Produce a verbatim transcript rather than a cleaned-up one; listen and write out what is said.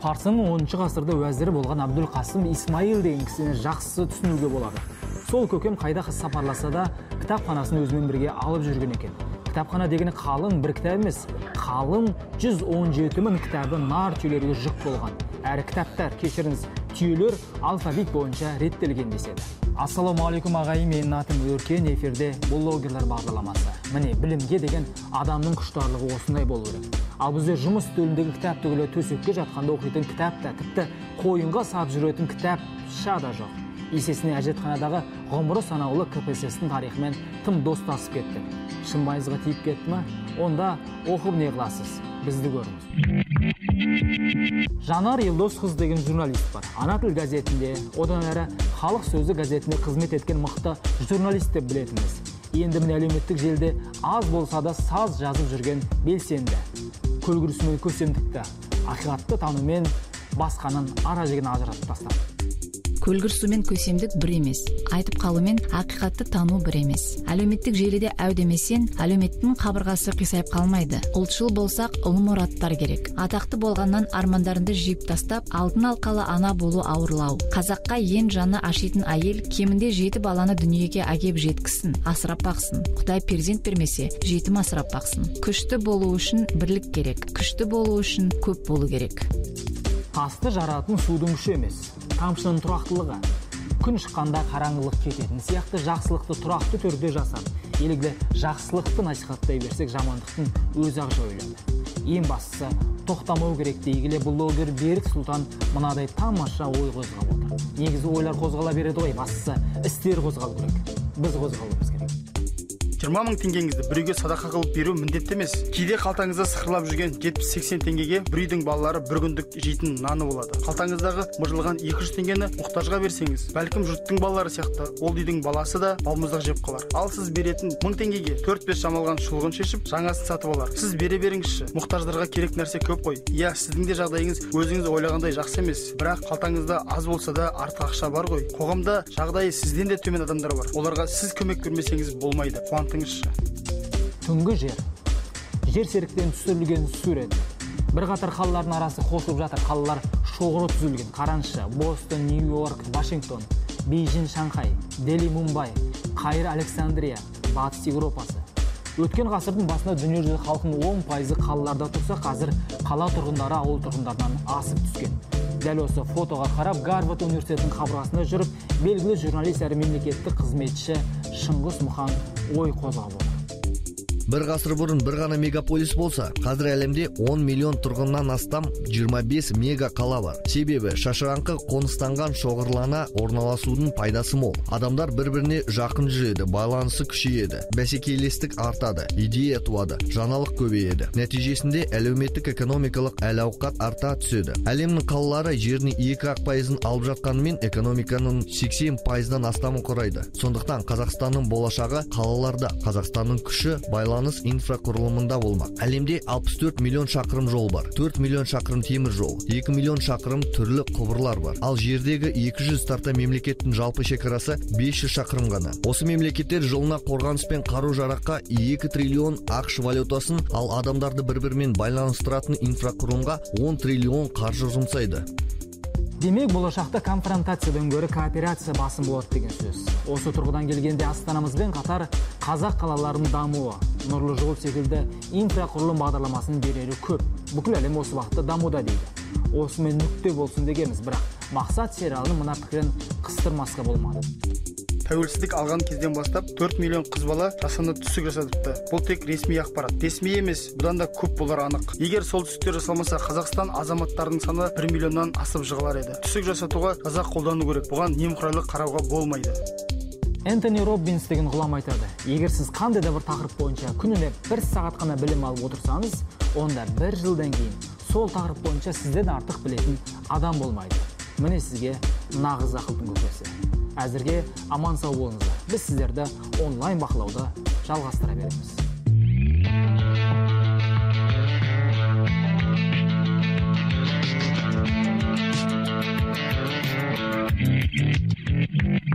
Парсының оныншы ғасырда уәзірі болған Абдул-Қасым Исмаил деген кісіні жақсы түсінуге болады. Сол көкем қайда сапарласа да кітапханасын өзімен бірге алып жүрген екен. Кітапхана дегені қалың бір кітап емес, қалың жүз он жеті мың кітабы нар түйелерге жүк болған. Әрі кітаптар, кешіріңіз, түйелер алфавит бойынша реттелген деседі. Ассалаумағалейкум ағайын, менің атым Өркен, эфирде блогерлер бағдарламасы. Міне, білімге деген адамның құштарлығы осындай болу керек. Ал бізде жұмыс үстеліндегі кітап түгілі төсекке жатқанда оқитын кітап та, тіпті қойынға сап жүретін кітап шада жоқ. Есесіне әжетханадағы ғұмыры санаулы ка пэ эс эстің тарихымен тым достасып кетті. Шымбайыңызға тиіп кетті ме? Онда оқып не қыласыз? Бізді көріңіз. Жанар Елдосқыз деген журналист бар. Ана тіл газетінде, одан әрі Халық сөзі газетінде қызмет еткен мықты журналист деп білетінбіз. Енді міне әлеуметтік желіде аз болса да саз жазып жүрген белсенді. Көлгірісімен көсемдікті, ақиқатты танумен басқаның ара жігін ажыратып тастады. Көлгірсумен көсемдік бір емес, айтып қалумен ақиқатты тану бір емес. Әлеуметтік желіде әу демесен, әлеуметтің қабырғасы қисайып қалмайды. Ұлтшыл болсақ, ұлы мұраттар керек. Атақты болғаннан армандарынды жиып тастап, алтын алқалы ана болу ауырлау. Қазаққа ең жаны ашитын әйел кемінде жеті баланы дүниеге әкеп жеткізсін, асырап бақсын. Құдай перзент бермесе, жетім асырап бақсын. Күшті болу үшін бірлік керек, күшті болу үшін көп болу керек. Тасты жаратын судың күші емес, тамшының тұрақтылығы. Күн шыққанда қараңғылық кететін сияқты жақсылықты тұрақты түрде жасап, елігді жақсылықты насихаттай берсек, жамандықтың өзі-ақ жойылады. Ең бастысы, тоқтамау керек дейгіле блогер Берік Сұлтан мынадай тамаша ой қозғап отыр. Негізі ойлар қозғала береді ғой, бастысы істер қозғалу керек. Біз қозғалуымыз керек. жиырма мың теңгеңізді бір үйге садақа қылып беру міндетті емес. Кейде қалтаңызда сықырлап жүрген жетпіс сексен теңгеге бір үйдің балалары бір күндік жейтін наны болады. Қалтаңыздағы мыжылған екі жүз теңгені мұқтажға берсеңіз, бәлкім жұрттың балалары сияқты ол үйдің баласы да балмұздақ жеп қалар. Ал сіз беретін мың теңгеге төрт бес жамалған шұлғын шешіп, жаңасын сатып алар. Сіз бере беріңізші. Мұқтаждарға керек нәрсе көп қой. Иә, сіздің де жағдайыңыз өзіңіз ойлағандай жақсы емес, бірақ қалтаңызда аз болса да артық ақша бар ғой. Қоғамда жағдайы сізден де төмен адамдар бар. Оларға сіз көмек бермесеңіз болмайды. Түнгі жер. Жер серіктен түсірілген сурет. Бір қатар қалалардың арасы қосылып жатыр. Қалалар шоғыры түзілген. Қараңызшы: Бостон, Нью-Йорк, Вашингтон, Бейжің, Шанхай, Дели, Мумбай, Қайыр, Александрия, Батыс Еуропасы. Өткен ғасырдың басында дүниежүзі халқының он пайызы қалаларда тұрса, қазір қала тұрғындары ауыл тұрғындарынан асып түскен. Дәл осы фотоға қарап, Гарвард университетінің қабырғасында жүріп, белгілі журналист әрі мемлекеттік қызметші Шыңғыс Мұхан ой қозғап отыр. Бір ғасыр бұрын бір ғана мегаполис болса, қазір әлемде он миллион тұрғыннан астам жиырма бес мега қала бар. Себебі шашыраңқы қоныстанған шоғырлана орналасудың пайдасы мол. Адамдар бір-біріне жақын жүреді, байланысы күшейеді, бәсекелестік артады, идея туады, жаңалық көбейеді. Нәтижесінде әлеуметтік экономикалық әл-ауқат арта түседі. Әлемнің қалалары жерінің екі ақ пайызын алып жатқанымен экономиканың сексен пайыздан астамын құрайды. Сондықтан Қазақстанның болашағы қалаларда, Қазақстанның күші байланысы инфрақұрылымында болмақ. Әлемде алпыс төрт миллион шақырым жол бар, төрт миллион шақырым темір жол, екі миллион шақырым түрлі құбырлар бар. Ал жердегі екі жүз тарта мемлекеттің жалпы шекарасы бес жүз шақырым ғана. Осы мемлекеттер жылына қорғаныс пен қару-жараққа екі триллион ақш валютасын, ал адамдарды бір-бірімен байланыстыратын инфрақұрылымға он триллион қаржы жұмсайды. Демек, болашақта конфронтациядан гөрі кооперация басым болады деген сөз. Осы тұрғыдан келгенде астанамызбен қатар қазақ қалаларының дамуы, нұрлы жол секілді инфрақұрылым бағдарламасын берері көп. Бүкіл әлем осы уақытта дамуда дейді. Осымен нүкте болсын дегенбіз, бірақ мақсат сериалының мына пікірін қыстырмасқа болмады. Тәуелсіздік алған кезден бастап төрт миллион қыз бала жасанды түсік жасатыпты. Бұл тек ресми ақпарат. Ресми емес, бұдан да көп болар анық. Егер сол түстер жасалмаса, Қазақстан азаматтарының саны бір миллионнан асып жығылар еді. Түсік жасатуға жаза қолдану керек. Бұған немқұрайлы қарауға болмайды. Энтони Роббинс деген ғұлам айтады: егер сіз қандай да бір тақырып бойынша күніне бір сағат қана білім алып отырсаңыз, онда бір жылдан кейін сол тақырып бойынша сізден артық білетін адам болмайды. Міне сізге нағыз ақылдың көкесі. Әзірге аман сау болыңыздар. Біз сіздерді онлайн бақылауды жалғастыра береміз.